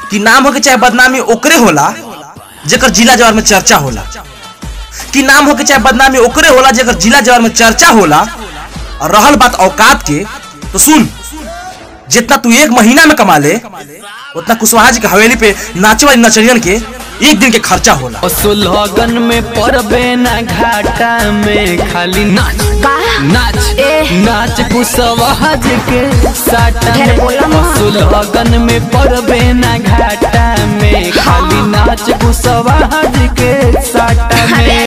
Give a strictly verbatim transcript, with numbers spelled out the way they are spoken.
कि नाम हो के चाहे बदनामी ओकरे होला जेकर जिला जवार में चर्चा होला, कि नाम हो के चाहे बदनामी ओकरे होला जेकर जिला जवार में चर्चा होला। और रहल बात औकात के, तो सुन, जितना तू एक महीना में कमा ले उतना कुशवाहा जी के हवेली पे नाचे वाली नचनियन के एक दिन के खर्चा होला। सुलहगन में परबे ना घाटा में खाली नाच नाच नाच कुशवाहा जी के साटा में। सुलहगन में परबे ना घाटा में खाली नाच कुशवाहा जी के साटा में।